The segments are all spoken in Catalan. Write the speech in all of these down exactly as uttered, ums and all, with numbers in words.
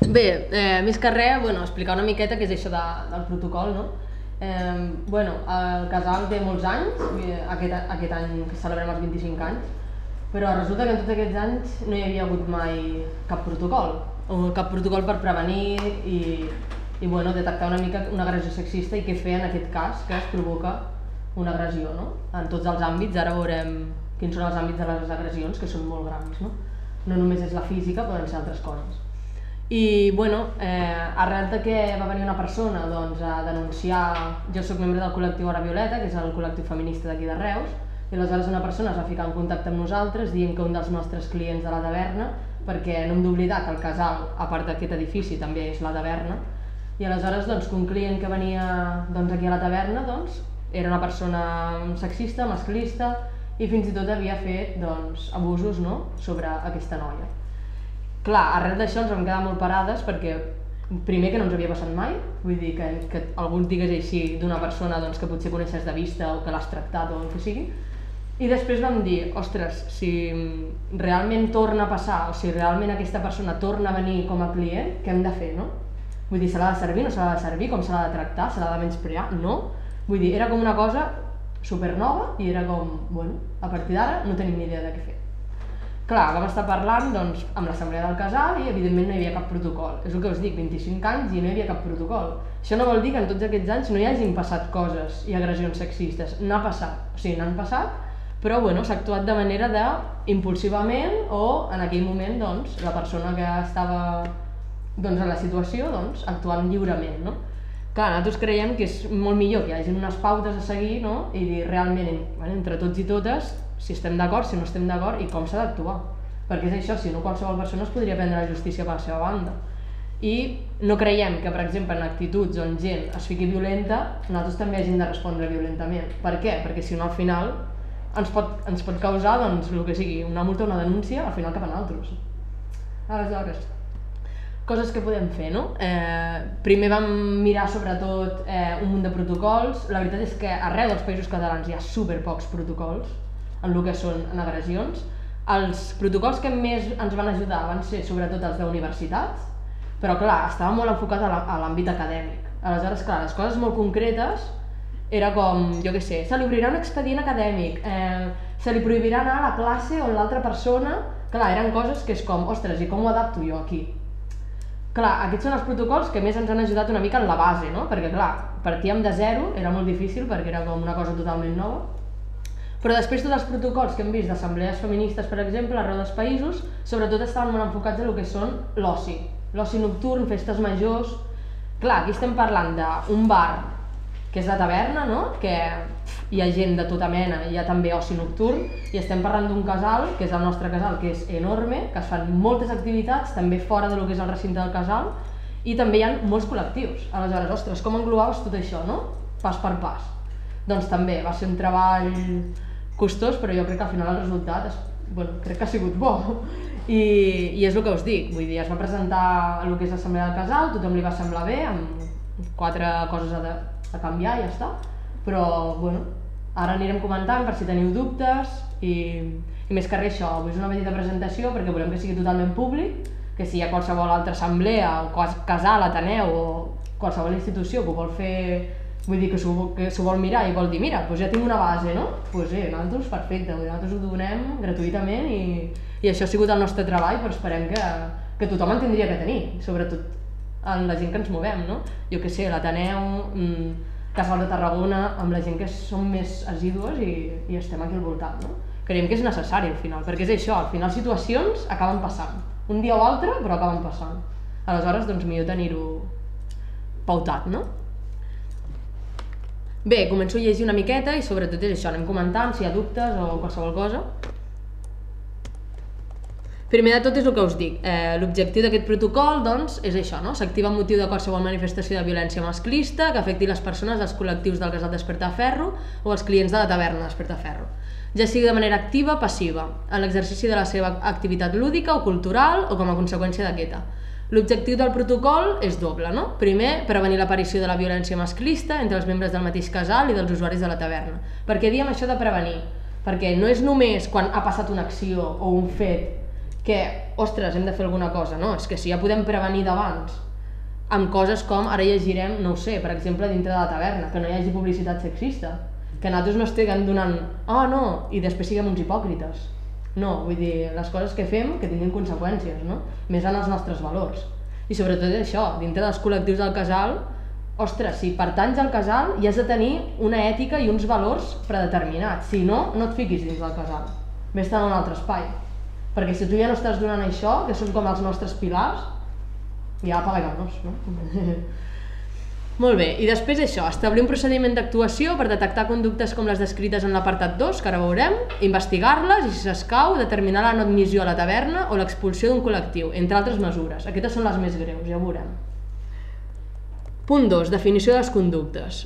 Bé, eh, més que res, bueno, explicar una miqueta què és això de, del protocol, no? Eh, bueno, el casal té molts anys, aquest, aquest any que celebrem els vint-i-cinc anys, però resulta que en tots aquests anys no hi havia hagut mai cap protocol, o cap protocol per prevenir i, i bueno, detectar una mica una agressió sexista i què fer en aquest cas que es provoca una agressió, no? En tots els àmbits, ara veurem quins són els àmbits de les agressions, que són molt grans, no? No només és la física, poden ser altres coses. I, bueno, eh, arrel de que va venir una persona doncs, a denunciar, jo soc membre del col·lectiu Hora Violeta, que és el col·lectiu feminista d'aquí de Reus, i aleshores una persona es va ficar en contacte amb nosaltres dient que un dels nostres clients de la taverna, perquè no hem d'oblidar que el casal, a part d'aquest edifici, també és la taverna, i aleshores doncs, que un client que venia doncs, aquí a la taverna doncs, era una persona sexista, masclista, i fins i tot havia fet doncs, abusos, no?, sobre aquesta noia. Clar, arrel d'això ens vam quedar molt parades perquè primer que no ens havia passat mai, vull dir que, que algú et digués així d'una persona doncs, que potser coneixes de vista o que l'has tractat o el que sigui, i després vam dir, ostres, si realment torna a passar o si realment aquesta persona torna a venir com a client, què hem de fer, no? Vull dir, se l'ha de servir, no se l'ha de servir, com se l'ha de tractar, se l'ha de menysprear, no? Vull dir, era com una cosa supernova i era com, bueno, a partir d'ara no tenim ni idea de què fer. Clar, vam estar parlant doncs, amb l'assemblea del casal i evidentment no hi havia cap protocol. És el que us dic, vint-i-cinc anys i no hi havia cap protocol. Això no vol dir que en tots aquests anys no hi hagin passat coses i agressions sexistes. N'ha passat, o sigui, n'han passat, però bueno, s'ha actuat de manera de impulsivament o en aquell moment doncs, la persona que estava doncs, en la situació doncs, actuant lliurement. No? Clar, nosaltres creiem que és molt millor que hi hagi unes pautes a seguir, no? I dir realment bueno, entre tots i totes si estem d'acord, si no estem d'acord i com s'ha d'actuar. Perquè és això, si no qualsevol persona es podria prendre la justícia per la seva banda. I no creiem que, per exemple, en actituds on gent es fiqui violenta, nosaltres també hagin de respondre violentament. Per què? Perquè si no al final ens pot, ens pot causar doncs, el que sigui, una multa o una denúncia, al final cap a nosaltres. Aleshores, coses que podem fer, no? Eh, primer vam mirar sobretot eh, un munt de protocols. La veritat és que arreu dels països catalans hi ha super pocs protocols en el que són en agressions. Els protocols que més ens van ajudar van ser sobretot els d'universitats, però clar, estava molt enfocat a l'àmbit acadèmic. Aleshores, clar, les coses molt concretes era com, jo què sé, se li obrirà un expedient acadèmic, eh, se li prohibirà anar a la classe on l'altra persona... Clar, eren coses que és com, ostres, i com ho adapto jo aquí? Clar, aquests són els protocols que més ens han ajudat una mica en la base, no? Perquè clar, partíem de zero, era molt difícil perquè era com una cosa totalment nova. Però després tots els protocols que hem vist d'assemblees feministes, per exemple, arreu dels països, sobretot estaven molt enfocats en el que són l'oci. L'oci nocturn, festes majors... Clar, aquí estem parlant d'un bar, que és la taverna, no? Que hi ha gent de tota mena, hi ha també oci nocturn, i estem parlant d'un casal, que és el nostre casal, que és enorme, que es fan moltes activitats, també fora del que és el recinte del casal, i també hi ha molts col·lectius. Aleshores, ostres, com englobaves tot això, no? Pas per pas. Doncs també va ser un treball costós, però jo crec que al final el resultat és, bueno, crec que ha sigut bo. I, I és el que us dic, vull dir, es va presentar el que és l'assemblea del casal, tothom li va semblar bé, amb quatre coses a, de, a canviar i ja està. Però, bueno, ara anirem comentant per si teniu dubtes i, i més que res això, és una petita presentació perquè volem que sigui totalment públic, que si hi ha qualsevol altra assemblea o casal, ateneu o qualsevol institució que ho vol fer. Vull dir que s'ho vol mirar i vol dir, mira, doncs ja tinc una base, no? Doncs sí, nosaltres perfecte, nosaltres ho donem gratuïtament i, i això ha sigut el nostre treball, però esperem que, que tothom en tindria que tenir, sobretot en la gent que ens movem, no? Jo què sé, l'Ateneu, Casal de Tarragona, amb la gent que som més assídues i, i estem aquí al voltant, no? Creiem que és necessari al final, perquè és això, al final situacions acaben passant, un dia o altre, però acaben passant. Aleshores, doncs millor tenir-ho pautat, no? Bé, començo a llegir una miqueta i sobretot és això, anem comentant si hi ha dubtes o qualsevol cosa. Primer de tot és el que us dic, eh, l'objectiu d'aquest protocol doncs, és això, no? S'activa amb motiu de qualsevol manifestació de violència masclista que afecti les persones dels col·lectius del casal Despertaferro o els clients de la taverna Despertaferro, ja sigui de manera activa o passiva, en l'exercici de la seva activitat lúdica o cultural o com a conseqüència d'aquesta. L'objectiu del protocol és doble, no? Primer, prevenir l'aparició de la violència masclista entre els membres del mateix casal i dels usuaris de la taverna. Per què diem això de prevenir? Perquè no és només quan ha passat una acció o un fet que, ostres, hem de fer alguna cosa, no? És que si ja podem prevenir d'abans amb coses com, ara llegirem, no ho sé, per exemple, dintre de la taverna, que no hi hagi publicitat sexista, que nosaltres no estiguem donant, oh no, i després siguem uns hipòcrites. No, vull dir, les coses que fem que tinguin conseqüències, no? Més en els nostres valors. I sobretot això, dintre dels col·lectius del casal, ostres, si pertanys al casal ja has de tenir una ètica i uns valors predeterminats, si no, no et fiquis dins del casal, vés-te'n a un altre espai. Perquè si tu ja no estàs donant això, que són com els nostres pilars, ja apaguem-nos, no? Molt bé, i després això, establir un procediment d'actuació per detectar conductes com les descrites en l'apartat dos, que ara veurem, investigar-les i, si s'escau, determinar la no admissió a la taverna o l'expulsió d'un col·lectiu, entre altres mesures. Aquestes són les més greus, ja ho veurem. Punt dos, definició de les conductes.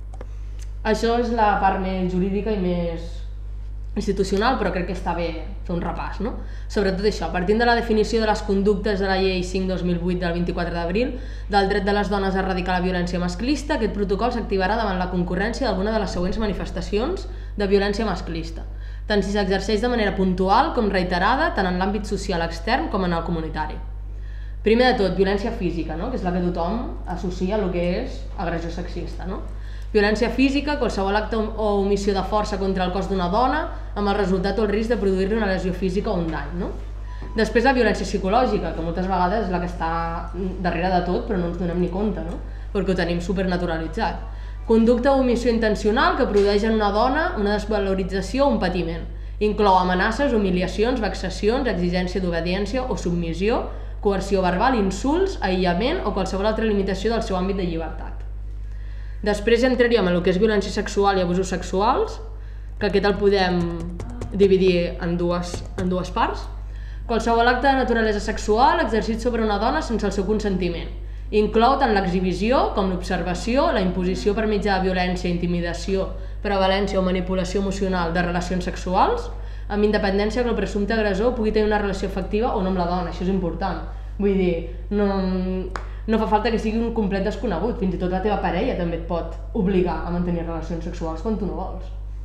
Això és la part més jurídica i més institucional, però crec que està bé fer un repàs, no? Sobretot això, partint de la definició de les conductes de la llei cinc dos mil vuit del vint-i-quatre d'abril del dret de les dones a erradicar la violència masclista, aquest protocol s'activarà davant la concurrència d'alguna de les següents manifestacions de violència masclista, tant si s'exerceix de manera puntual com reiterada, tant en l'àmbit social extern com en el comunitari. Primer de tot, violència física, no? Que és la que tothom associa a el que és agressió sexista, no? Violència física, qualsevol acte o omissió de força contra el cos d'una dona amb el resultat o el risc de produir-li una lesió física o un dany, no? Després la violència psicològica, que moltes vegades és la que està darrere de tot però no ens donem ni compte, no? Perquè ho tenim supernaturalitzat. Conducta o omissió intencional que produeix en una dona una desvalorització o un patiment. Inclou amenaces, humiliacions, vexacions, exigència d'obediència o submissió, coerció verbal, insults, aïllament o qualsevol altra limitació del seu àmbit de llibertat. Després ja entraríem en el que és violència sexual i abusos sexuals, que aquest el podem dividir en dues, en dues parts. Qualsevol acte de naturalesa sexual exercit sobre una dona sense el seu consentiment. Inclou tant l'exhibició com l'observació, la imposició per mitjà de violència, intimidació, prevalència o manipulació emocional de relacions sexuals, amb independència que el presumpte agressor pugui tenir una relació afectiva o no amb la dona, això és important. Vull dir, no... No fa falta que sigui un complet desconegut, fins i tot la teva parella també et pot obligar a mantenir relacions sexuals quan tu no vols.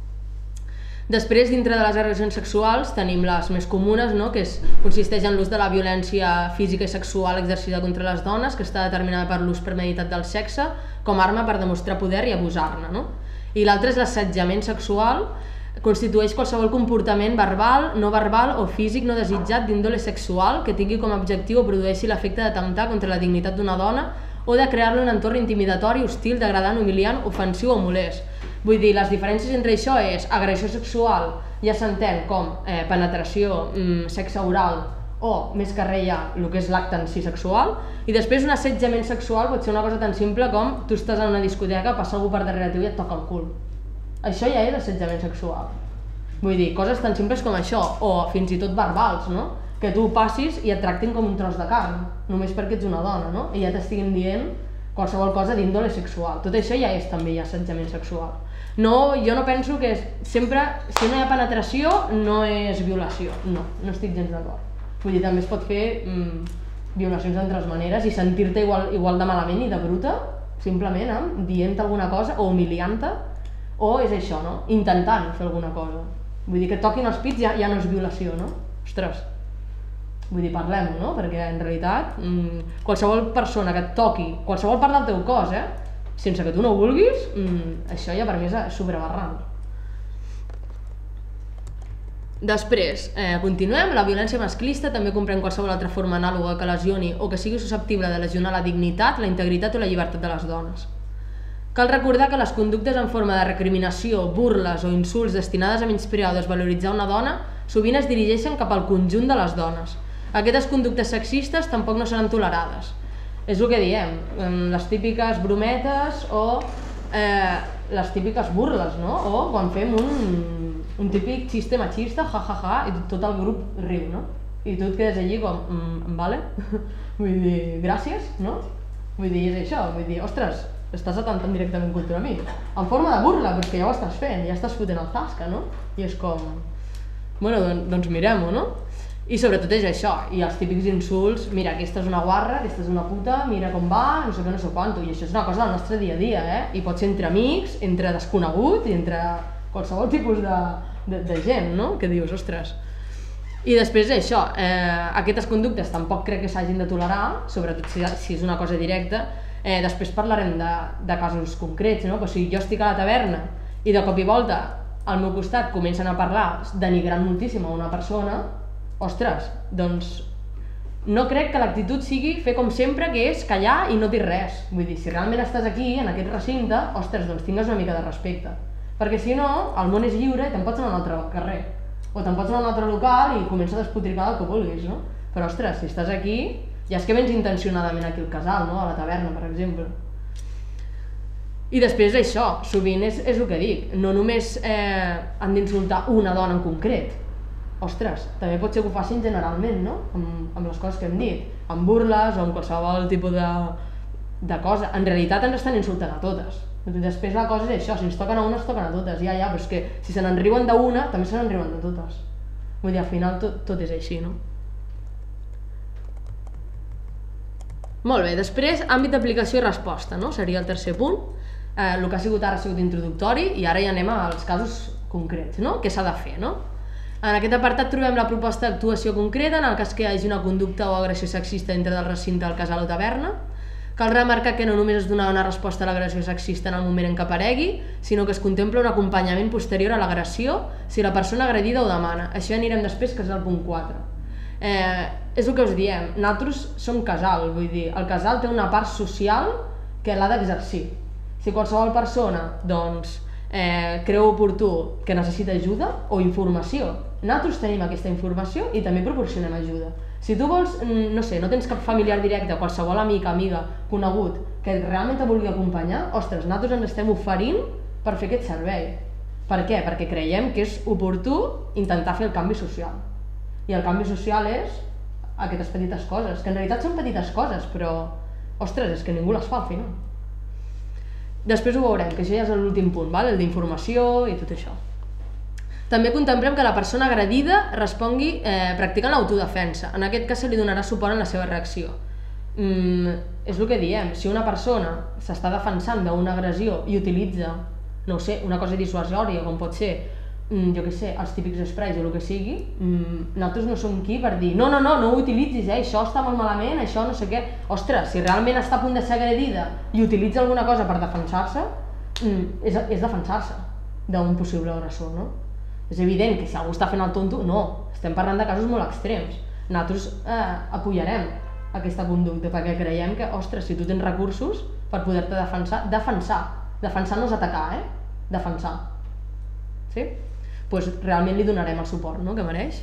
Després, dintre de les agressions sexuals, tenim les més comunes, no? Que és, consisteix en l'ús de la violència física i sexual exercida contra les dones, que està determinada per l'ús premeditat del sexe com a arma per demostrar poder i abusar-ne, no? I l'altre és l'assetjament sexual, constitueix qualsevol comportament verbal, no verbal o físic no desitjat d'índole sexual que tingui com a objectiu o produeixi l'efecte d'atemptar contra la dignitat d'una dona o de crear-li un entorn intimidatori, hostil, degradant, humiliant, ofensiu o molest. Vull dir, les diferències entre això és agressió sexual, ja s'entén com eh, penetració, mm, sexe oral o, més que res ja, el que és l'acte en si sexual, i després un assetjament sexual pot ser una cosa tan simple com tu estàs en una discoteca, passa algú per darrere teu i et toca el cul. Això ja és assetjament sexual. Vull dir, coses tan simples com això, o fins i tot verbals, no? Que tu passis i et tractin com un tros de carn, només perquè ets una dona, no? I ja t'estiguin dient qualsevol cosa d'índole sexual. Tot això ja és també ja assetjament sexual. No, jo no penso que és, sempre, si no hi ha penetració, no és violació. No, no estic gens d'acord. Vull dir, també es pot fer mmm, violacions d'altres maneres i sentir-te igual, igual de malament i de bruta, simplement, eh? Dient-te alguna cosa o humiliant-te, o és això, no? Intentant fer alguna cosa. Vull dir, que et toquin els pits ja, ja no és violació, no? Ostres, vull dir, parlem-ho, no? Perquè en realitat mmm, qualsevol persona que et toqui qualsevol part del teu cos, eh? Sense que tu no ho vulguis, mmm, això ja per mi és sobrebarrant. Després, eh, continuem, la violència masclista també comprèn qualsevol altra forma anàloga que lesioni o que sigui susceptible de lesionar la dignitat, la integritat o la llibertat de les dones. Cal recordar que les conductes en forma de recriminació, burles o insults destinades a menysprear o desvaloritzar una dona sovint es dirigeixen cap al conjunt de les dones. Aquestes conductes sexistes tampoc no seran tolerades. És el que diem, les típiques brometes o eh, les típiques burles, no? O quan fem un, un típic xiste machista, ja, ja, ja, i tot el grup riu, no? I tu et quedes allí com, mm, vale? Vull dir, gràcies, no? Vull dir, és això, vull dir, ostres, estàs atentant directament contra mi. En forma de burla, però és que ja ho estàs fent, ja estàs fotent el zasca, no? I és com, bueno, doncs, doncs mirem-ho, no? I sobretot és això, i els típics insults, mira, aquesta és una guarra, aquesta és una puta, mira com va, no sé què, no sé quanto, i això és una cosa del nostre dia a dia, eh? I pot ser entre amics, entre desconeguts i entre qualsevol tipus de, de, de gent, no? Que dius, ostres. I després això, eh, aquestes conductes tampoc crec que s'hagin de tolerar, sobretot si, si és una cosa directa. Eh, després parlarem de, de casos concrets, no? Però si jo estic a la taverna i de cop i volta al meu costat comencen a parlar denigrant moltíssim a una persona, ostres, doncs no crec que l'actitud sigui fer com sempre, que és callar i no dir res. Vull dir, si realment estàs aquí, en aquest recinte, ostres, doncs tingues una mica de respecte. Perquè si no, el món és lliure i te'n pots anar a un altre carrer. O te'n pots anar a un altre local i comença a despotricar el que vulguis, no? Però, ostres, si estàs aquí, ja és que vens intencionadament aquí al casal, no? A la taverna, per exemple. I després això, sovint és, és el que dic, no només eh, han d'insultar una dona en concret. Ostres, també pot ser que ho facin generalment, no? Amb, amb les coses que hem dit, amb burles o amb qualsevol tipus de, de cosa. En realitat ens estan insultant a totes. Després la cosa és això, si ens toquen a una, es toquen a totes, ja, ja, però és que si se n'enriuen d'una, també se n'enriuen de totes. Vull dir, al final tot, tot és així, no? Molt bé, després àmbit d'aplicació i resposta, no? Seria el tercer punt. Eh, el que ha sigut ara ha sigut introductori i ara ja anem als casos concrets, no? Què s'ha de fer, no? En aquest apartat trobem la proposta d'actuació concreta en el cas que hi hagi una conducta o agressió sexista dintre del recinte del casal o taverna. Cal remarcar que no només es donarà una resposta a l'agressió sexista en el moment en què aparegui, sinó que es contempla un acompanyament posterior a l'agressió si la persona agredida ho demana. Això ja anirem després, que és el punt quatre. Eh, és el que us diem, nosaltres som casal, vull dir, el casal té una part social que l'ha d'exercir. Si qualsevol persona, doncs, eh, creu oportú que necessita ajuda o informació, nosaltres tenim aquesta informació i també proporcionem ajuda. Si tu vols, no sé, no tens cap familiar directe, qualsevol amic, amiga, conegut, que realment te vulgui acompanyar, ostres, nosaltres ens estem oferint per fer aquest servei. Per què? Perquè creiem que és oportú intentar fer el canvi social. I el canvi social és aquestes petites coses, que en realitat són petites coses, però, ostres, és que ningú les fa al final. Després ho veurem, que això ja és l'últim punt, val? El d'informació i tot això. També contemplem que la persona agredida respongui eh, practicant l'autodefensa. En aquest cas se li donarà suport en la seva reacció. Mm, és el que diem, si una persona s'està defensant d'una agressió i utilitza, no ho sé, una cosa dissuasòria, com pot ser, mm, jo què sé, els típics sprays o el que sigui, mm, nosaltres no som qui per dir no, no, no, no ho utilitzis, eh, això està molt malament, això no sé què. Ostres, si realment està a punt de ser agredida i utilitza alguna cosa per defensar-se, mm, és, és defensar-se d'un possible agressor, no? És evident que si algú està fent el tonto, no, estem parlant de casos molt extrems. Nosaltres eh, apoyarem aquesta conducta perquè creiem que, ostres, si tu tens recursos per poder-te defensar, defensar, defensar no és atacar, eh? Defensar. Sí? Doncs realment li donarem el suport, no?, que mereix.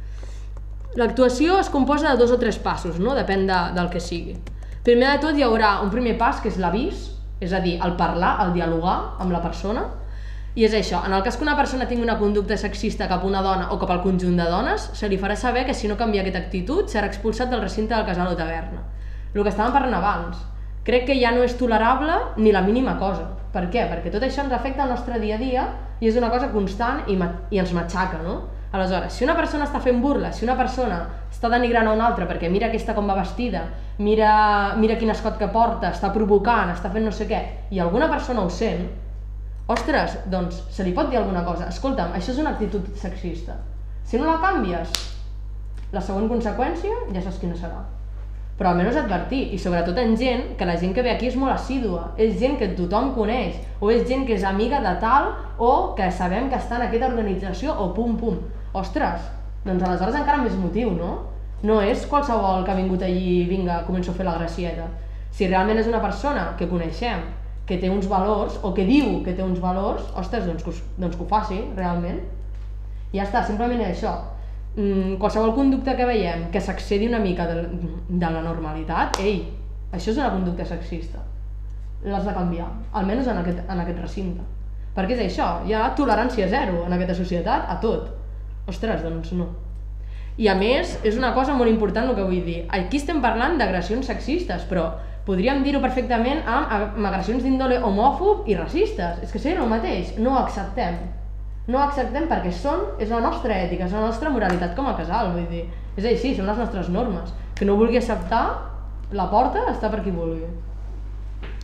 L'actuació es composa de dos o tres passos, no?, depèn de, del que sigui. Primer de tot hi haurà un primer pas que és l'avís, és a dir, el parlar, el dialogar amb la persona. I és això, en el cas que una persona tingui una conducta sexista cap a una dona o cap al conjunt de dones, se li farà saber que si no canvia aquesta actitud serà expulsat del recinte del casal o taverna. El que estàvem parlant abans, crec que ja no és tolerable ni la mínima cosa. Per què? Perquè tot això ens afecta al nostre dia a dia i és una cosa constant i, i ens matxaca, no? Aleshores, si una persona està fent burla, si una persona està denigrant a una altra perquè mira aquesta com va vestida, mira, mira quin escot que porta, està provocant, està fent no sé què, i alguna persona ho sent, ostres, doncs se li pot dir alguna cosa. Escolta'm, això és una actitud sexista. Si no la canvies, la següent conseqüència ja saps quina serà. Però almenys advertir, i sobretot en gent, que la gent que ve aquí és molt assídua, és gent que tothom coneix, o és gent que és amiga de tal, o que sabem que està en aquesta organització, o pum pum. Ostres, doncs aleshores encara més motiu, no? No és qualsevol que ha vingut allí i vinga, començo a fer la gracieta. Si realment és una persona que coneixem, que té uns valors, o que diu que té uns valors, ostres, doncs que, doncs que ho faci, realment. I ja està, simplement és això. Mm, qualsevol conducta que veiem que s'accedi una mica de, de la normalitat, ei, això és una conducta sexista. L'has de canviar, almenys en aquest, en aquest recinte. Perquè és això, hi ha tolerància zero en aquesta societat a tot. Ostres, doncs no. I a més, és una cosa molt important el que vull dir. Aquí estem parlant d'agressions sexistes, però podríem dir-ho perfectament amb, amb agressions d'índole homòfob i racistes. És que serien el mateix, no ho acceptem. No ho acceptem perquè són, és la nostra ètica, és la nostra moralitat com a casal, vull dir. És així, són les nostres normes. Que no vulgui acceptar, la porta està per qui vulgui.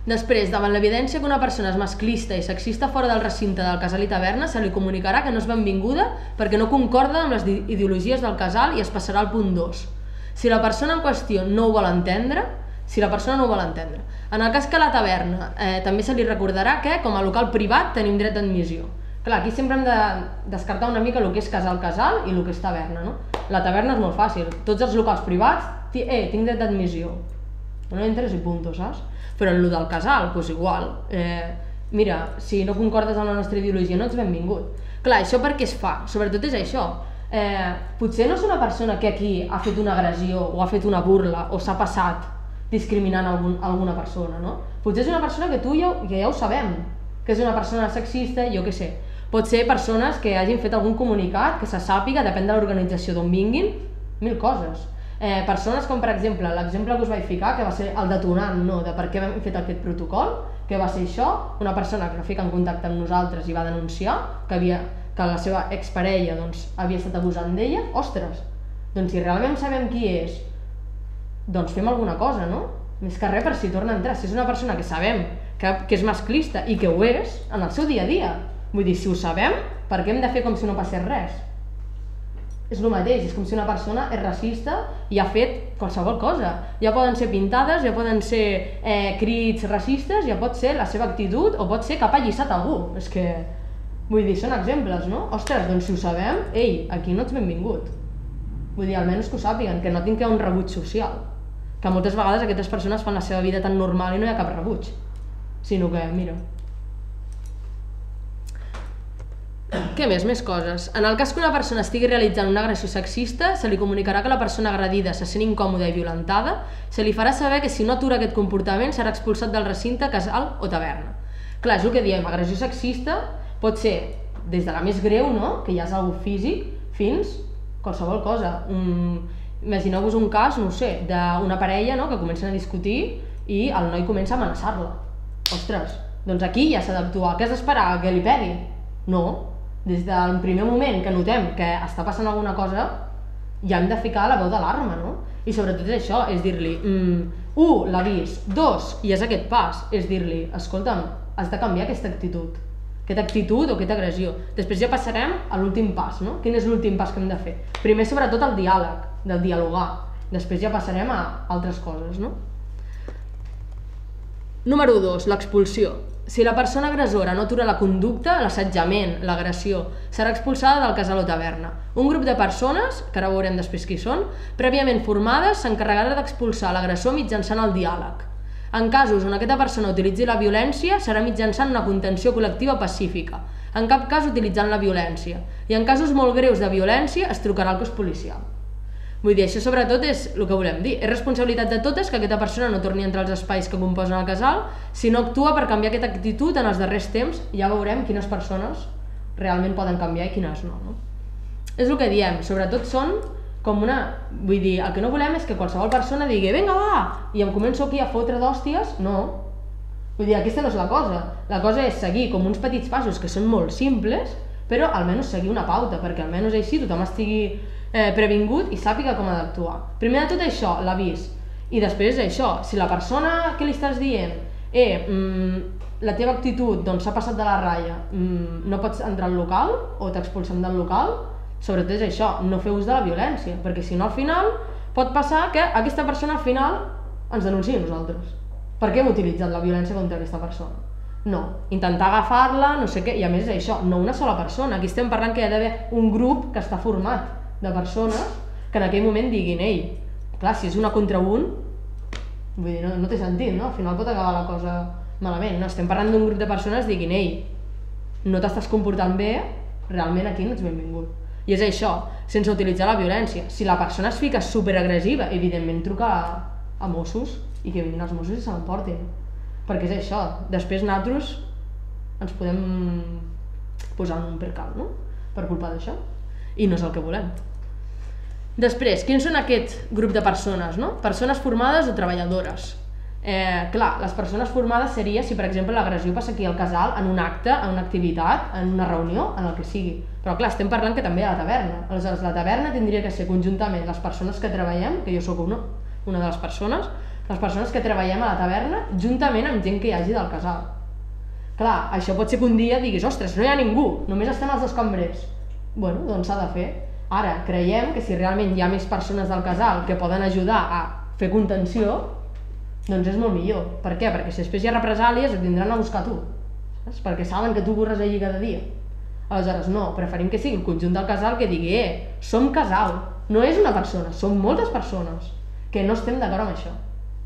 Després, davant l'evidència que una persona és masclista i sexista fora del recinte del casal i taverna, se li comunicarà que no és benvinguda perquè no concorda amb les ideologies del casal i es passarà al punt dos. Si la persona en qüestió no ho vol entendre, si la persona no ho vol entendre. En el cas que a la taverna eh, també se li recordarà que, com a local privat, tenim dret d'admissió. Clar, aquí sempre hem de descartar una mica el que és casal-casal i el que és taverna, no? La taverna és molt fàcil. Tots els locals privats, eh, tinc dret d'admissió. No entres i punto, saps? Però en el del casal, doncs igual. Eh, mira, si no concordes amb la nostra ideologia no ets benvingut. Clar, això per què es fa? Sobretot és això. Eh, potser no és una persona que aquí ha fet una agressió o ha fet una burla o s'ha passat discriminant algun, alguna persona, no? Potser és una persona que tu ja, que ja ho sabem, que és una persona sexista, jo què sé. Pot ser persones que hagin fet algun comunicat, que se sàpiga, depèn de l'organització d'on vinguin, mil coses. Eh, persones com, per exemple, l'exemple que us vaig ficar, que va ser el detonant, no?, de per què hem fet aquest protocol, que va ser això, una persona que fica en contacte amb nosaltres i va denunciar que, havia, que la seva exparella doncs, havia estat abusant d'ella. Ostres, doncs si realment sabem qui és, doncs fem alguna cosa, no? Més que res per si torna a entrar. Si és una persona que sabem que, que és masclista i que ho és en el seu dia a dia, vull dir, si ho sabem, per què hem de fer com si no passés res? És el mateix, és com si una persona és racista i ha fet qualsevol cosa. Ja poden ser pintades, ja poden ser eh, crits racistes, ja pot ser la seva actitud o pot ser que ha pallissat algú. És que, vull dir, són exemples, no? Ostres, doncs si ho sabem, ei, aquí no ets benvingut. Vull dir, almenys que ho sàpiguen, que no tinc un rebuig social. Que moltes vegades aquestes persones fan la seva vida tan normal i no hi ha cap rebuig. Sinó que, mira... Què més? Més coses. En el cas que una persona estigui realitzant una agressió sexista, se li comunicarà que la persona agredida se sent incòmoda i violentada, se li farà saber que si no atura aquest comportament serà expulsat del recinte, casal o taverna. Clar, és el que diem, agressió sexista pot ser des de la més greu, no?, que ja és algo físic, fins qualsevol cosa. Um, Imagineu-vos un cas, no ho sé, d'una parella, no?, que comencen a discutir i el noi comença a amenaçar-la. Ostres, doncs aquí ja s'ha d'actuar. Què has d'esperar? Que li pegui? No. Des del primer moment que notem que està passant alguna cosa, ja hem de ficar la veu d'alarma, no? I sobretot és això, és dir-li, mm, un, l'avís, dos, i és aquest pas, és dir-li, escolta'm, has de canviar aquesta actitud, aquesta actitud o aquesta agressió. Després ja passarem a l'últim pas, no? Quin és l'últim pas que hem de fer? Primer, sobretot, el diàleg, del dialogar. Després ja passarem a altres coses, no? Número dos, l'expulsió. Si la persona agressora no atura la conducta, l'assetjament, l'agressió, serà expulsada del casal o taverna. Un grup de persones, que ara veurem després qui són, prèviament formades, s'encarregarà d'expulsar l'agressor mitjançant el diàleg. En casos on aquesta persona utilitzi la violència, serà mitjançant una contenció col·lectiva pacífica, en cap cas utilitzant la violència, i en casos molt greus de violència es trucarà al cos policial. Vull dir, això sobretot és el que volem dir. És responsabilitat de totes que aquesta persona no torni a entrar als espais que composen el casal, si no actua per canviar aquesta actitud en els darrers temps, ja veurem quines persones realment poden canviar i quines no, no? És el que diem, sobretot són com una... Vull dir, el que no volem és que qualsevol persona digui «Vinga, va!» i em començo aquí a fotre d'hòsties. No. Vull dir, aquesta no és la cosa. La cosa és seguir com uns petits passos que són molt simples, però almenys seguir una pauta, perquè almenys així tothom estigui Eh, previngut i sàpiga com ha d'actuar. Primer de tot això, l'avís. I després això, si la persona que li estàs dient eh, mm, la teva actitud doncs s'ha passat de la ratlla, mm, no pots entrar al local o t'expulsem del local, sobretot és això, no fer ús de la violència, perquè si no al final pot passar que aquesta persona al final ens denunciï a nosaltres. Per què hem utilitzat la violència contra aquesta persona? No, intentar agafar-la, no sé què, i a més és això, no una sola persona, aquí estem parlant que hi ha d'haver un grup que està format de persones que en aquell moment diguin ei, clar, si és una contra un, vull dir, no, no té sentit, no? Al final pot acabar la cosa malament, no? Estem parlant d'un grup de persones diguin ei, no t'estàs comportant bé, realment aquí no ets benvingut. I és això, sense utilitzar la violència. Si la persona es fica superagressiva, evidentment truca a, a Mossos i que vinguin els Mossos i se l'emportin. Perquè és això, després nosaltres ens podem posar en un percal, no? Per culpa d'això. I no és el que volem. Després, quins són aquest grup de persones, no? Persones formades o treballadores. Eh, clar, les persones formades seria si, per exemple, l'agressió passa aquí al casal, en un acte, en una activitat, en una reunió, en el que sigui. Però clar, estem parlant que també a la taverna. Aleshores, la taverna tindria que ser conjuntament les persones que treballem, que jo sóc una, una de les persones, les persones que treballem a la taverna juntament amb gent que hi hagi del casal. Clar, això pot ser que un dia diguis, ostres, no hi ha ningú, només estem els dos cambrers. Bueno, doncs s'ha de fer. Ara, creiem que si realment hi ha més persones del casal que poden ajudar a fer contenció, doncs és molt millor. Per què? Perquè si després hi ha represàlies et vindran a buscar tu, saps? Perquè saben que tu corres allí cada dia. Aleshores, no, preferim que sigui el conjunt del casal que digui, eh, som casal, no és una persona, som moltes persones que no estem d'acord amb això.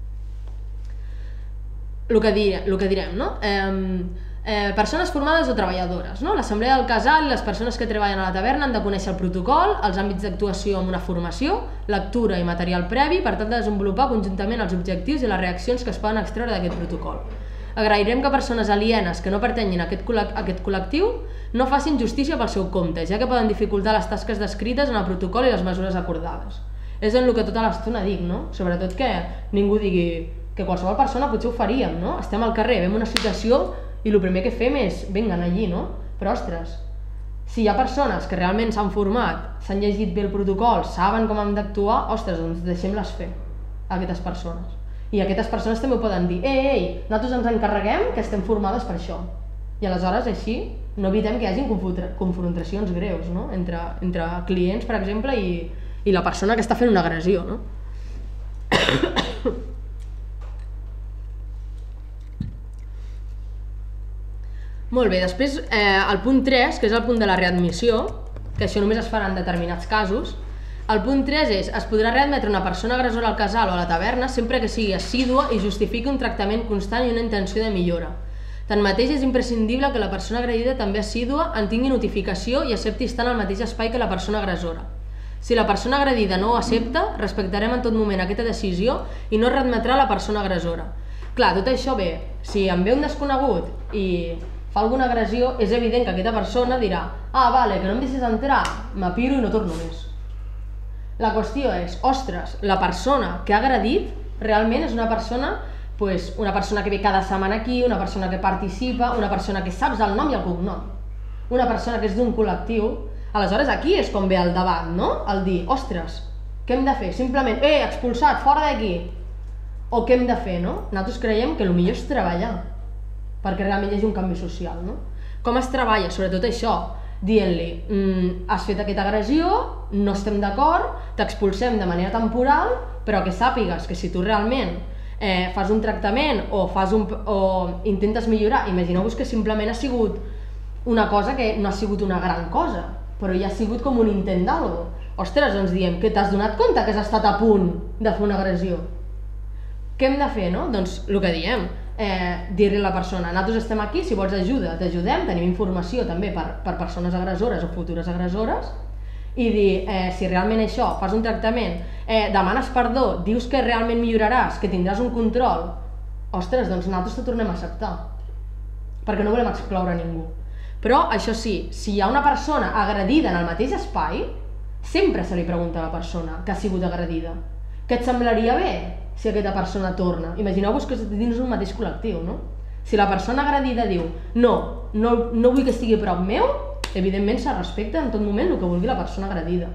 El que, dir, el que direm, no? Eh, eh, persones formades o treballadores, no? L'assemblea del casal i les persones que treballen a la taverna han de conèixer el protocol, els àmbits d'actuació amb una formació, lectura i material previ per tal de desenvolupar conjuntament els objectius i les reaccions que es poden extreure d'aquest protocol. Agrairem que persones alienes que no pertanyin a aquest, col·lec a aquest col·lectiu no facin justícia pel seu compte, ja que poden dificultar les tasques descrites en el protocol i les mesures acordades. És en el que tota l'estona dic, no? Sobretot que ningú digui que qualsevol persona potser ho faríem, no? Estem al carrer, veiem una situació i el primer que fem és, venguen allí, no? Però ostres, si hi ha persones que realment s'han format, s'han llegit bé el protocol, saben com han d'actuar, ostres, doncs deixem-les fer a aquestes persones. I aquestes persones també ho poden dir, ei, ei, nosaltres ens encarreguem que estem formades per això. I aleshores així no evitem que hi hagi confrontacions greus, no? entre, entre clients, per exemple, i, i la persona que està fent una agressió, no? Molt bé, després eh, el punt tres, que és el punt de la readmissió, que això només es farà en determinats casos. El punt tres és, es podrà readmetre una persona agressora al casal o a la taverna sempre que sigui assídua i justifiqui un tractament constant i una intenció de millora. Tanmateix, és imprescindible que la persona agredida també assídua en tingui notificació i accepti estar en el mateix espai que la persona agressora. Si la persona agredida no ho accepta, respectarem en tot moment aquesta decisió i no readmetrà la persona agressora. Clar, tot això bé, si em ve un desconegut i fa alguna agressió, és evident que aquesta persona dirà, ah, vale, que no em deixes entrar, m'apiro i no torno més. La qüestió és, ostres, la persona que ha agredit realment és una persona, pues, una persona que ve cada setmana aquí, una persona que participa, una persona que saps el nom i el cognom, una persona que és d'un col·lectiu. Aleshores aquí és com ve el debat, no? El dir, ostres, què hem de fer? Simplement, eh, expulsat, fora d'aquí. O què hem de fer, no? Nosaltres creiem que el millor és treballar, perquè realment hi hagi un canvi social, no? Com es treballa? Sobretot això, dient-li, mm, has fet aquesta agressió, no estem d'acord, t'expulsem de manera temporal, però que sàpigues que si tu realment eh, fas un tractament o, fas un, o intentes millorar, imagineu-vos que simplement ha sigut una cosa que no ha sigut una gran cosa, però ja ha sigut com un intent d'algo. Ostres, doncs diem que t'has donat compte que has estat a punt de fer una agressió. Què hem de fer, no? Doncs el que diem, Eh, dir-li a la persona, nosaltres estem aquí, si vols ajuda, t'ajudem, tenim informació també per, per persones agressores o futures agressores, i dir, eh, si realment això, fas un tractament, eh, demanes perdó, dius que realment milloraràs, que tindràs un control, ostres, doncs nosaltres te tornem a acceptar, perquè no volem excloure ningú. Però això sí, si hi ha una persona agredida en el mateix espai, sempre se li pregunta a la persona que ha sigut agredida, què et semblaria bé si aquesta persona torna? Imagineu-vos que dins un mateix col·lectiu, no? Si la persona agredida diu no, no, no vull que estigui a prop meu, evidentment se respecta en tot moment el que vulgui la persona agredida.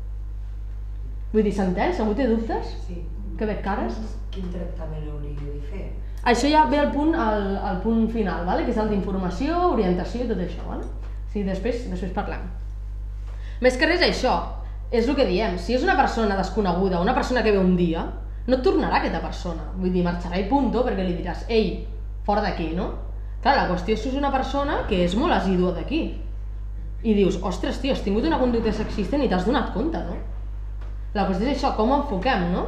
Vull dir, s'entén? Algú té dubtes? Sí. Que veig cares? Quin tractament hauria de fer? Això ja ve al punt, al, al punt final, vale? Que és el d'informació, orientació i tot això. Vale? Sí, després, després parlem. Més que res això, és el que diem, si és una persona desconeguda, una persona que ve un dia, no et tornarà aquesta persona, vull dir, marxarà i punto, perquè li diràs, ei, fora d'aquí, no? Clar, la qüestió és que és una persona que és molt assídua d'aquí, i dius, ostres, tio, has tingut una conducta sexista i t'has donat compte, no? La qüestió és això, com ho enfoquem, no?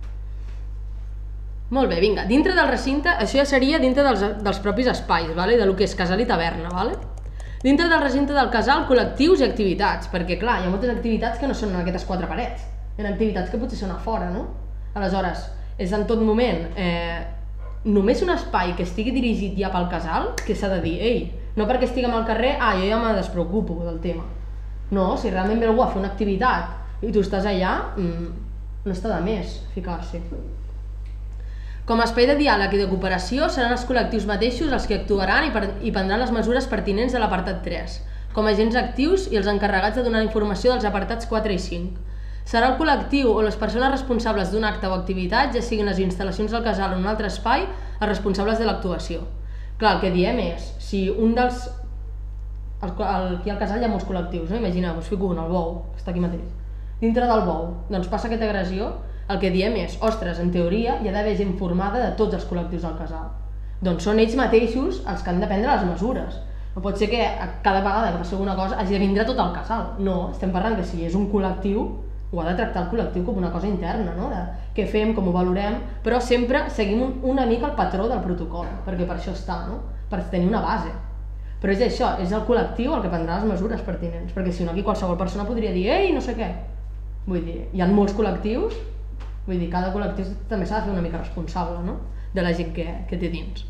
Molt bé, vinga, dintre del recinte, això ja seria dintre dels, dels propis espais, vale? De lo que és casal i taverna, vale? Dintre del recinte del casal, col·lectius i activitats, perquè clar, hi ha moltes activitats que no són en aquestes quatre parets, hi ha activitats que potser són a fora, no? Aleshores, és en tot moment eh, només un espai que estigui dirigit ja pel casal que s'ha de dir, ei, no perquè estiguem al carrer, ah, jo ja me despreocupo del tema. No, si realment ve algú a fer una activitat i tu estàs allà, mmm, no està de més ficar-s'hi. Com a espai de diàleg i de cooperació seran els col·lectius mateixos els que actuaran i, per, i prendran les mesures pertinents de l'apartat tres, com a agents actius i els encarregats de donar informació dels apartats quatre i cinc. Serà el col·lectiu o les persones responsables d'un acte o activitat, ja siguin les instal·lacions del casal o en un altre espai, els responsables de l'actuació. Clar, el que diem és, si un dels... El, el, aquí al casal hi ha molts col·lectius, no? Imagineu, us fico un, el bou, que està aquí mateix. Dintre del bou, doncs passa aquesta agressió, el que diem és, ostres, en teoria hi ha d'haver gent formada de tots els col·lectius del casal. Doncs són ells mateixos els que han de prendre les mesures. No pot ser que cada vegada que passi alguna cosa hagi de vindre tot el casal. No, estem parlant que si és un col·lectiu, ho ha de tractar el col·lectiu com una cosa interna, no? De què fem, com ho valorem, però sempre seguim un, una mica el patró del protocol, perquè per això està, no? Per tenir una base. Però és això, és el col·lectiu el que prendrà les mesures pertinents, perquè si no aquí qualsevol persona podria dir ei, no sé què. Vull dir, hi ha molts col·lectius, vull dir, cada col·lectiu també s'ha de fer una mica responsable, no? De la gent que, que té dins.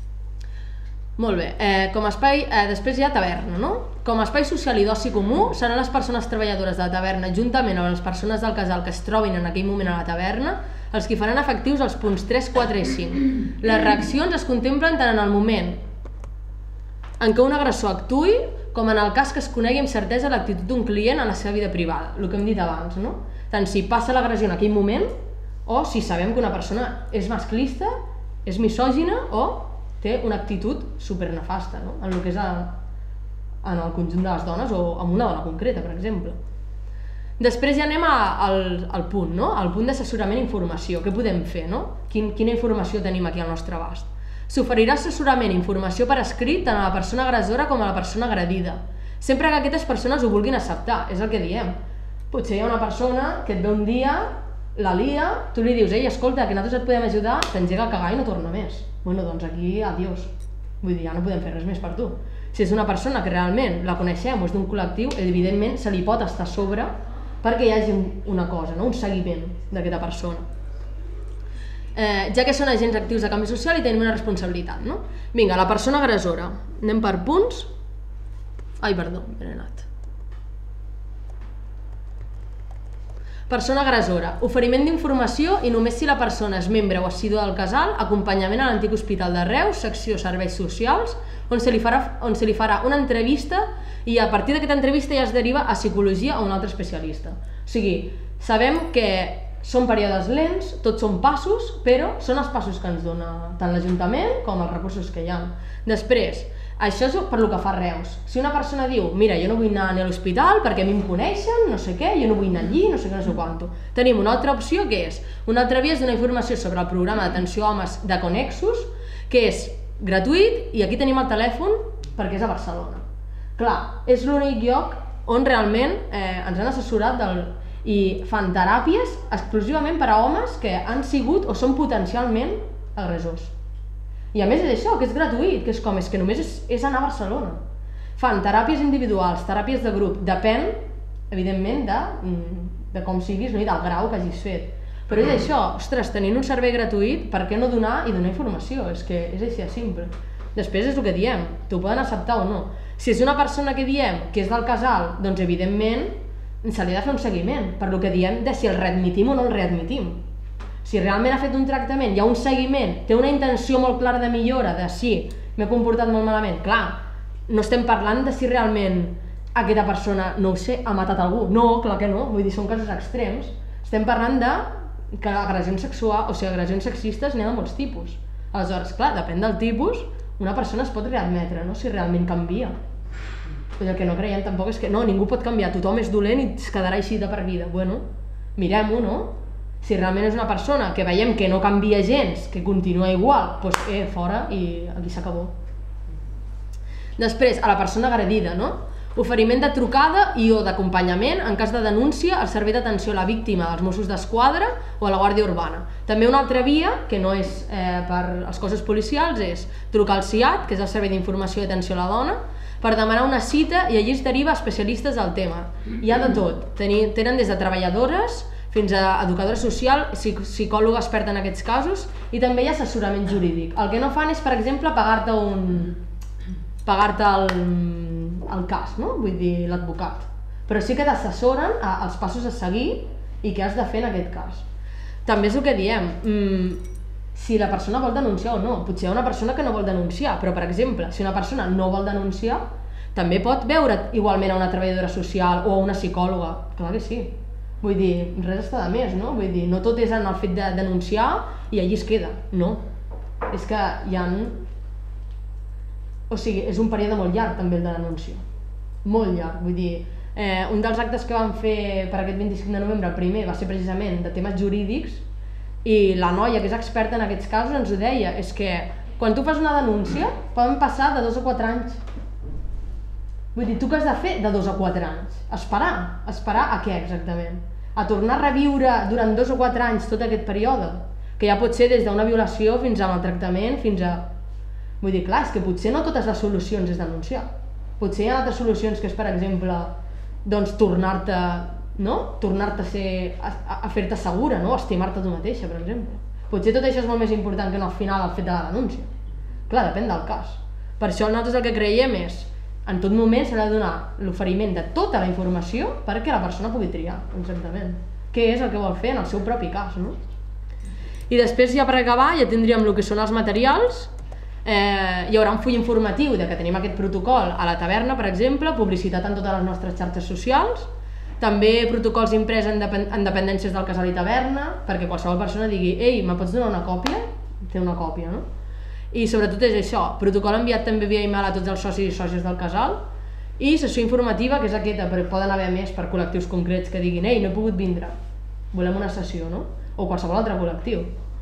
Molt bé, eh, com a espai, eh, després hi ha taverna, no? Com a espai social i d'oci comú seran les persones treballadores de la taverna juntament amb les persones del casal que es trobin en aquell moment a la taverna els que faran efectius els punts tres, quatre i cinc. Les reaccions es contemplen tant en el moment en què un agressor actuï com en el cas que es conegui amb certesa l'actitud d'un client en la seva vida privada, el que hem dit abans, no? Tant si passa l'agressió en aquell moment o si sabem que una persona és masclista, és misògina o té una actitud supernefasta, no? En el que és el, en el conjunt de les dones o en una dona concreta, per exemple. Després ja anem a, al, al punt, no? Al punt d'assessorament i informació. Què podem fer, no? Quin, quina informació tenim aquí al nostre abast? S'oferirà assessorament i informació per escrit tant a la persona agressora com a la persona agredida, sempre que aquestes persones ho vulguin acceptar, és el que diem. Potser hi ha una persona que et ve un dia, la lia, tu li dius, ei, escolta, que nosaltres et podem ajudar, t'engega a cagar i no torna més. Bueno, doncs aquí, adiós. Vull dir, ja no podem fer res més per tu. Si és una persona que realment la coneixem o és d'un col·lectiu, evidentment se li pot estar a sobre perquè hi hagi una cosa, no? Un seguiment d'aquesta persona. Eh, ja que són agents actius de canvi social i tenim una responsabilitat, no? Vinga, la persona agressora. Anem per punts. Ai, perdó, ben anat. Persona agressora. Oferiment d'informació i només si la persona és membre o assidua del casal, acompanyament a l'antic hospital de Reus, secció serveis socials, on se li farà, on se li farà una entrevista i a partir d'aquesta entrevista ja es deriva a psicologia o un altre especialista. O sigui, sabem que són períodes lents, tots són passos, però són els passos que ens dona tant l'Ajuntament com els recursos que hi ha. Després, això és per lo que fa Reus. Si una persona diu, mira, jo no vull anar a l'hospital perquè a mi em coneixen, no sé què, jo no vull anar allí, no sé què, no sé quanto. Tenim una altra opció que és, una altra via és donar informació sobre el programa d'atenció a homes de Connexus, que és gratuït i aquí tenim el telèfon perquè és a Barcelona. Clar, és l'únic lloc on realment eh, ens han assessorat del... i fan teràpies exclusivament per a homes que han sigut o són potencialment agressors. I a més és això, que és gratuït, que és com, és que només és, és anar a Barcelona. Fan teràpies individuals, teràpies de grup, depèn, evidentment, de, de com siguis, no? I del grau que hagis fet. Però és això, ostres, tenint un servei gratuït, per què no donar i donar informació? És que és així de simple. Després és el que diem, t'ho poden acceptar o no. Si és una persona que diem que és del casal, doncs evidentment se li ha de fer un seguiment, per lo que diem de si el readmitim o no el readmitim. Si realment ha fet un tractament, hi ha un seguiment, té una intenció molt clara de millora, de si m'he comportat molt malament, clar, no estem parlant de si realment aquesta persona, no ho sé, ha matat algú. No, clar que no, vull dir, són casos extrems. Estem parlant de que agressions sexuals, o sigui, agressions sexistes n'hi ha de molts tipus. Aleshores, clar, depèn del tipus, una persona es pot readmetre, no? Si realment canvia. Però el que no creiem tampoc és que no, ningú pot canviar, tothom és dolent i es quedarà així de per vida. Bueno, mirem-ho, no? Si realment és una persona que veiem que no canvia gens, que continua igual, doncs eh, fora i aquí s'acabó. Després, a la persona agredida, no? Oferiment de trucada i o d'acompanyament en cas de denúncia al servei d'atenció a la víctima dels Mossos d'Esquadra o a la Guàrdia Urbana. També una altra via, que no és eh, per als cossos policials, és trucar al C I A T, que és el Servei d'Informació i Atenció a la Dona, per demanar una cita i allí es deriva especialistes del tema. Hi ha de tot, tenen des de treballadores fins a educadora social, psicòloga experta en aquests casos i també hi ha assessorament jurídic. El que no fan és, per exemple, pagar-te un... pagar-te el... el cas, no? Vull dir, l'advocat. Però sí que t'assessoren als passos a seguir i què has de fer en aquest cas. També és el que diem, mmm, si la persona vol denunciar o no. Potser hi ha una persona que no vol denunciar, però per exemple, si una persona no vol denunciar, també pot veure igualment a una treballadora social o a una psicòloga. Clar que sí. Vull dir, res està de més, no? Vull dir, no tot és en el fet de denunciar i allí es queda, no. És que hi ha... O sigui, és un període molt llarg també el de l'anunci. Molt llarg, vull dir... Eh, un dels actes que vam fer per aquest vint-i-cinc de novembre, el primer, va ser precisament de temes jurídics i la noia que és experta en aquests casos ens ho deia, és que quan tu fas una denúncia poden passar de dos a quatre anys. Vull dir, tu què has de fer de dos a quatre anys? Esperar. Esperar a què exactament? A tornar a reviure durant dos o quatre anys tot aquest període? Que ja pot ser des d'una violació fins a maltractament, fins a... Vull dir, clar, és que potser no totes les solucions és denunciar. Potser hi ha altres solucions que és, per exemple, doncs tornar-te, no? Tornar-te a ser, a, a fer-te segura, no? Estimar-te tu mateixa, per exemple. Potser tot això és molt més important que no al final el fet de la denúncia. Clar, depèn del cas. Per això nosaltres el que creiem és, en tot moment s'ha de donar l'oferiment de tota la informació perquè la persona pugui triar, exactament. Què és el que vol fer en el seu propi cas, no? I després, ja per acabar, ja tindríem el que són els materials. Eh, hi haurà un full informatiu de que tenim aquest protocol a la taverna, per exemple, publicitat en totes les nostres xarxes socials, també protocols imprès en, depend en dependències del casal i taverna, perquè qualsevol persona digui «Ei, me pots donar una còpia?» Té una còpia, no? I sobretot és això, protocol enviat també via email a tots els socis i sòcies del casal, i sessió informativa, que és aquesta, però poden haver més per col·lectius concrets que diguin «Ei, no he pogut vindre, volem una sessió», no? O qualsevol altre col·lectiu.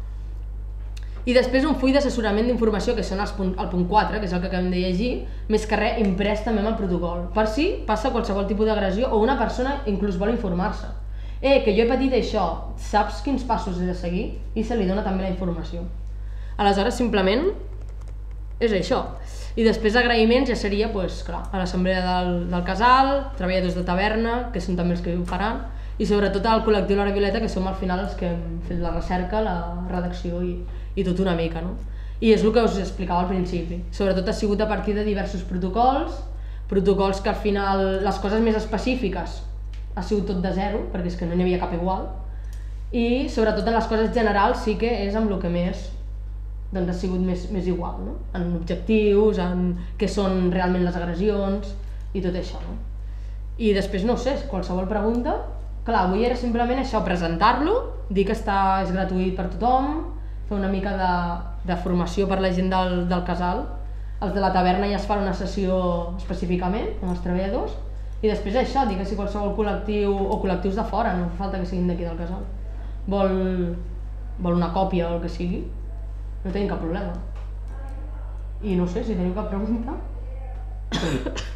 I després un full d'assessorament d'informació, que són els punt, el punt quatre, que és el que acabem de llegir, més que res imprès també amb el protocol, per si passa qualsevol tipus d'agressió o una persona inclús vol informar-se. Eh, que jo he patit això, saps quins passos he de seguir? I se li dona també la informació. Aleshores, simplement, és això. I després agraïments ja seria, doncs, clar, a l'assemblea del, del casal, treballadors de taverna, que són també els que ho faran, i sobretot al col·lectiu L'Hora Violeta, que som al final els que hem fet la recerca, la redacció i, i tot una mica, no? I és el que us explicava al principi. Sobretot ha sigut a partir de diversos protocols, protocols que al final, les coses més específiques, ha sigut tot de zero, perquè és que no n'hi havia cap igual, i sobretot en les coses generals sí que és amb el que més doncs, ha sigut més, més igual, no? En objectius, en què són realment les agressions i tot això, no? I després, no ho sé, qualsevol pregunta. Clar, avui era simplement això, presentar-lo, dir que està, és gratuït per tothom, fer una mica de, de formació per la gent del, del casal. Els de la taverna ja es fan una sessió específicament amb els treballadors, i després això, dir que si qualsevol col·lectiu o col·lectius de fora, no fa falta que siguin d'aquí del casal, vol, vol una còpia o el que sigui, no tenim cap problema. I no sé, si teniu cap pregunta...